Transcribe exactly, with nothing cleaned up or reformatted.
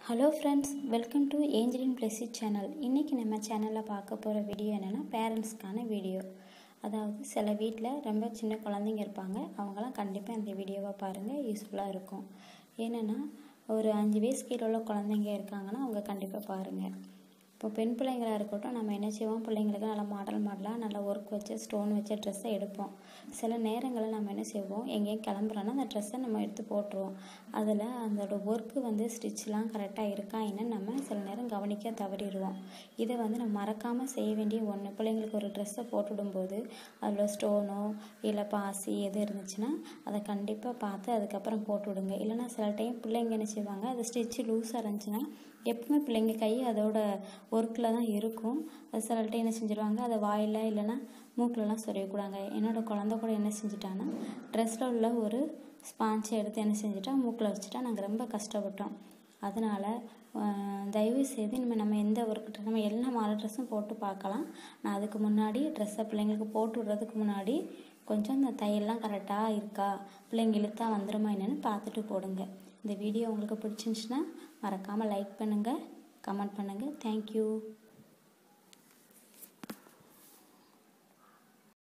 Hello friends, welcome to Angelin Blessy channel. இன்றைக்கி நம்ம சேனலில் பார்க்க போகிற வீடியோ என்னென்னா பேரண்ட்ஸ்க்கான வீடியோ. அதாவது சில வீட்டில் ரொம்ப சின்ன குழந்தைங்க இருப்பாங்க. அவங்களாம் கண்டிப்பாக இந்த வீடியோவை பாருங்கள், யூஸ்ஃபுல்லாக இருக்கும். ஏன்னா ஒரு அஞ்சு வயசு கீழே உள்ள குழந்தைங்க இருக்காங்கன்னா அவங்க கண்டிப்பாக பாருங்கள். இப்போ பெண் பிள்ளைங்களாக இருக்கட்டும், நம்ம என்ன செய்வோம், பிள்ளைங்களுக்கு நல்லா மாடல் மாடலாக நல்லா ஒர்க் வச்சு ஸ்டோன் வச்ச ட்ரெஸ்ஸை எடுப்போம். சில நேரங்களில் நம்ம என்ன செய்வோம், எங்கேயும் கிளம்புறோன்னா அந்த ட்ரெஸ்ஸை நம்ம எடுத்து போட்டுருவோம். அதில் அதோட ஒர்க்கு வந்து ஸ்டிச்லாம் கரெக்டாக இருக்கா என்னன்னு நம்ம சில நேரம் கவனிக்க தவறிடுவோம். இதை வந்து நம்ம மறக்காமல் செய்ய வேண்டிய ஒன்று. பிள்ளைங்களுக்கு ஒரு ட்ரெஸ்ஸை போட்டுவிடும்போது அதில் ஸ்டோனோ இல்லை பாசி எது இருந்துச்சுன்னா அதை கண்டிப்பாக பார்த்து அதுக்கப்புறம் போட்டு விடுங்க. இல்லைனா சில டைம் பிள்ளைங்க என்ன செய்வாங்க, அது ஸ்டிச்சு லூஸாக இருந்துச்சுன்னா எப்பவுமே பிள்ளைங்க கை அதோட ஒர்க்கில் தான் இருக்கும். அது சில டைம் என்ன செஞ்சுருவாங்க, அதை வாயில் இல்லைன்னா மூக்கிலலாம் சொருவிக்கூடாங்க. என்னோடய குழந்த கூட என்ன செஞ்சுட்டான்னா, ட்ரெஸ்ஸில் உள்ள ஒரு ஸ்பான்ச்சை எடுத்து என்ன செஞ்சுட்டா மூக்கில் வச்சுட்டா. நாங்கள் ரொம்ப கஷ்டப்பட்டோம். அதனால் தயவு செய்து இனிமேல் நம்ம எந்த ஒர்க்கு நம்ம எல்லா மாடல் ட்ரெஸ்ஸும் போட்டு பார்க்கலாம். நான் அதுக்கு முன்னாடி ட்ரெஸ்ஸை பிள்ளைங்களுக்கு போட்டு விடுறதுக்கு முன்னாடி கொஞ்சம் இந்த தையல்லாம் கரெக்டாக இருக்கா, பிள்ளைங்க இழுத்தா வந்துடுமா என்னென்னு பார்த்துட்டு போடுங்க. இந்த வீடியோ உங்களுக்கு பிடிச்சிருந்துச்சுன்னா மறக்காமல் லைக் பண்ணுங்கள், கமெண்ட் பண்ணுங்கள். தேங்க்யூ.